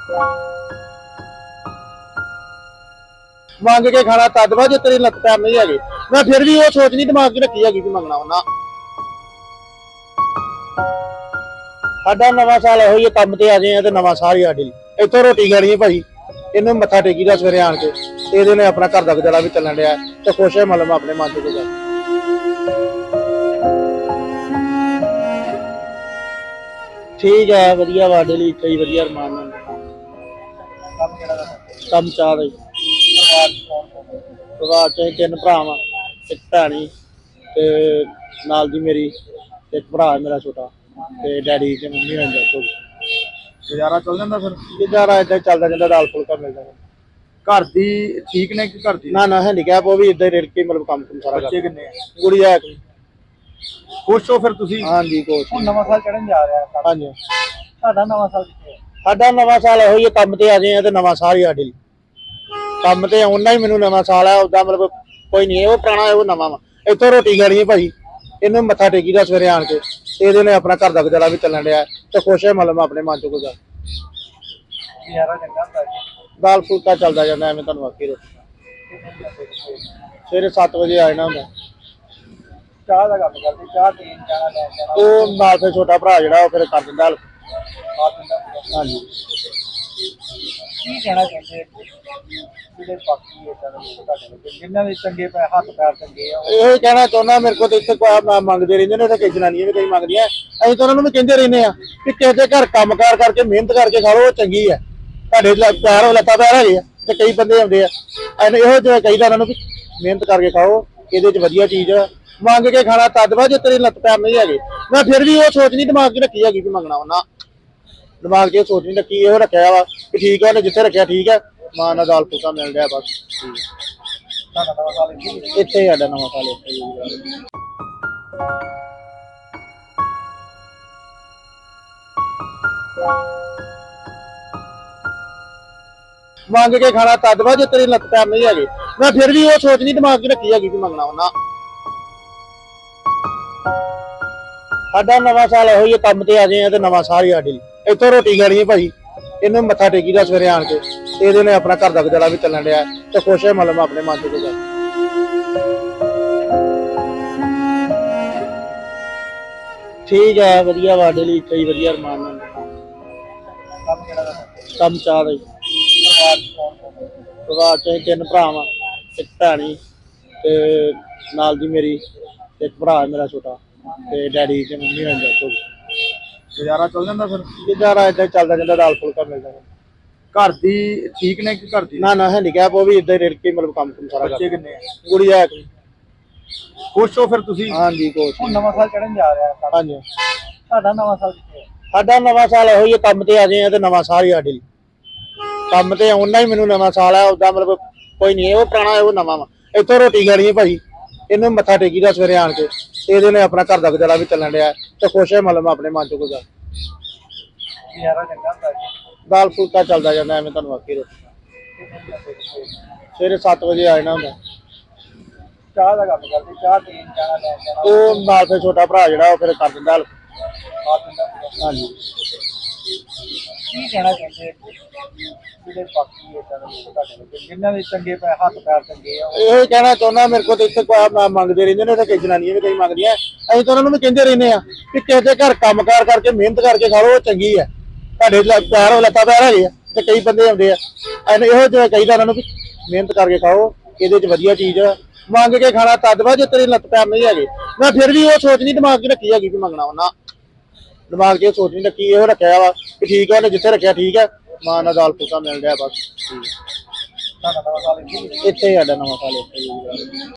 ਮੰਗ के खाना तद वा जो तेरी लत पैर नहीं है। मैं फिर भी वो सोच नहीं दिमाग च रखी है कि मंगना होना। साडा नवां साल इहो ही काम ते आ गए हैं, नवां साल ही साडी इत्थों रोटी खानी है भाई। इन्हू मत्था टेकी दा सवेरे आण के ते अपना घर दा गुजारा भी चलन दिया ते खुश है, मतलब अपने मन च गुजारा। ठीक है, वधिया वा डेली कई वधिया अरमान कम चाह रही परिवार च 3 भरा वा, एक भैनी ते नाल दी मेरी एक भरा मेरा छोटा ते डैडी ते मम्मी होंदे। तो गुजारा चल जांदा फिर? गुजारा इदां चलदा जांदा, दाल फुलका मिल जांदा। घर दी ठीक ने कि घर दी ना ना हैंडीकैप, वो भी इदां रिड़ के मतलब काम सारा। बच्चे किन्ने हैं? गुड़िया है। खुश हो फिर तुसी? हाँ जी खुश। हुण नवां साल चढ़न जा रहा है। हाँ जी साडा नवां साल कित्थे है? साडा नवां साल इहो ही काम ते आ गए हैं ते नवां साल ही साडी काम ते आउणा ही मैनूं नवां साल है। उदां मतलब कोई नहीं है, वो पुराना है वो नवां वा। इत्थों रोटी खानी है भाई, इन्हू मत्था टेकी दा सवेरे आण के ते अपना घर दा गुजारा भी चलन दिया ते खुश है, मतलब अपने मन च गुजारा। दाल फुलका चलदा जांदा एवें तुहानूं आखी सवेरे 7 बजे आ जाना हुंदा। चाह दा काम करदे, चाह पीन जाना लैन जाना ਉਹ ਨਾਲ ਫਿਰ ਛੋਟਾ ਭਰਾ ਜਿਹੜਾ ਉਹ ਫਿਰ ਕਰ ਦਿੰਦਾ ਹੈਲਪ। ਹਾਂਜੀ ਕੀ ਕਹਿਣਾ ਚਾਹੁੰਦੇ ਜਿਹੜੇ ਬਾਕੀ ਇਦਾਂ ਦੇ ਲੋਕ ਤੁਹਾਡੇ ਵਿੱਚ ਜਿਨ੍ਹਾਂ ਦੇ ਚੰਗੇ ਪੈ ਹੱਥ ਪੈਰ ਚੰਗੇ ਆ? ਇਹ ਕਹਿਣਾ ਚਾਹੁੰਦਾ, ਮੇਰੇ ਕੋਲ ਤਾਂ ਇੱਥੇ ਮੰਗਦੇ ਰਹਿੰਦੇ ਨੇ ਤੇ ਕਈ ਜਨਾਨੀਆਂ ਵੀ ਕਈ ਮੰਗਦੀਆਂ। ਅਸੀਂ ਤਾਂ ਉਹਨਾਂ ਨੂੰ ਵੀ ਕਹਿੰਦੇ ਰਹਿੰਦੇ ਆ ਕਿ ਕਿਸੇ ਦੇ ਘਰ ਕੰਮਕਾਰ ਕਰਕੇ ਮਿਹਨਤ ਕਰਕੇ ਖਾ ਲਓ, ਉਹ ਚੰਗੀ ਹੈ। ਤੁਹਾਡੇ ਪੈਰ ਲੱਤਾਂ ਪੈਰ ਹੈਗੇ ਆ ਤੇ ਕਈ ਬੰਦੇ ਆਉਂਦੇ ਆ, ਇਹੋ ਜਿਹਾ ਕਹੀਦਾ ਉਹਨਾਂ ਨੂੰ ਵੀ ਮਿਹਨਤ ਕਰਕੇ ਖਾਓ, ਇਹਦੇ 'ਚ ਵਧੀਆ ਚੀਜ਼ ਆ। ਮੰਗ के खाना तद वा जो तेरी लत पैर नहीं है। मैं फिर भी वो सोच नहीं दिमाग च रखी है कि मंगना होना। दिमाग च सोच नहीं रखी, यो रखा वा कि ठीक है, जिथे रखा ठीक है, मां नाल दाल फुलका मिल रहा बस। इत्थे ही साडा नवां साल मंग के खाना तद वा जो तेरी लत पैर नहीं है। मैं फिर भी वो सोच नहीं दिमाग च रखी है कि मंगना होना। साडा नवां साल इहो ही काम ते आ गए हैं ते नवां साल ही साडी इत्थों रोटी खानी है भाई। इन्हू मत्था टेकी दा सवेरे आण के ते अपना घर दा गुजारा भी चलन दिया ते खुश है, मतलब अपने मन च गुजारा। ठीक है, वधिया वा डेली कई वधिया अरमान कम चाह रही परिवार च 3 भरा वा, एक भैनी ते नाल दी मेरी एक भरा मेरा छोटा ते डैडी ते मम्मी होंदे। तो गुजारा चल जांदा फिर? गुजारा इदां चलदा जांदा, दाल फुलका मिल जांदा। घर दी ठीक ने कि घर दी ना ना हैंडीकैप, वो भी इदां रिड़ के मतलब काम सारा। बच्चे किन्ने हैं? गुड़िया है। खुश हो फिर तुसी? हाँ जी खुश। हुण नवां साल चढ़न जा रहा है। हाँ जी साडा नवां साल कित्थे है? साडा नवां साल इहो ही काम ते आ गए हैं ते नवां साल ही साडी काम ते आउणा ही मैनूं नवां साल है। उदां मतलब कोई नहीं है, वो पुराना है वो नवां वा। इत्थों रोटी खानी है भाई, इन्हू मत्था टेकी दा सवेरे आण के ते अपना घर दा गुजारा भी चलन दिया ते खुश है, मतलब अपने मन च गुजारा। दाल फुलका चलदा जांदा एवें तुहानूं आखी सवेरे 7 बजे आ जाना हुंदा। चाह दा काम करदे, चाह पीन जाना लैन जाना ਉਹ ਨਾਲ ਫਿਰ ਛੋਟਾ ਭਰਾ ਜਿਹੜਾ ਉਹ ਫਿਰ ਕਰ ਦਿੰਦਾ ਹੈਲਪ। ਹਾਂਜੀ ਕੀ ਕਹਿਣਾ ਚਾਹੁੰਦੇ ਜਿਹੜੇ ਬਾਕੀ ਇਦਾਂ ਦੇ ਲੋਕ ਤੁਹਾਡੇ ਵਿੱਚ ਜਿਨ੍ਹਾਂ ਦੇ ਚੰਗੇ ਪੈ ਹੱਥ ਪੈਰ ਚੰਗੇ ਆ? ਇਹ ਕਹਿਣਾ ਚਾਹੁੰਦਾ, ਮੇਰੇ ਕੋਲ ਤਾਂ ਇੱਥੇ ਮੰਗਦੇ ਰਹਿੰਦੇ ਨੇ ਤੇ ਕਈ ਜਨਾਨੀਆਂ ਵੀ ਕਈ ਮੰਗਦੀਆਂ। ਅਸੀਂ ਤਾਂ ਉਹਨਾਂ ਨੂੰ ਵੀ ਕਹਿੰਦੇ ਰਹਿੰਦੇ ਆ ਕਿ ਕਿਸੇ ਦੇ ਘਰ ਕੰਮਕਾਰ ਕਰਕੇ ਮਿਹਨਤ ਕਰਕੇ ਖਾ ਲਓ, ਉਹ ਚੰਗੀ ਹੈ। ਤੁਹਾਡੇ ਪੈਰ ਲੱਤਾਂ ਪੈਰ ਹੈਗੇ ਆ ਤੇ ਕਈ ਬੰਦੇ ਆਉਂਦੇ ਆ, ਇਹੋ ਜਿਹਾ ਕਹੀਦਾ ਉਹਨਾਂ ਨੂੰ ਵੀ ਮਿਹਨਤ ਕਰਕੇ ਖਾਓ, ਇਹਦੇ 'ਚ ਵਧੀਆ चीज़ आ। मंग के खाना तद वा जो तेरी लत पैर नहीं है। मैं फिर भी वो सोच नहीं दिमाग च रखी है कि मंगना होना। दिमाग च सोच नहीं रखी, यो रखा वा कि ठीक है, जिथे रखा ठीक है, मां नाल दाल फुलका मिल रहा बस। इत्थे ही साडा नवां साल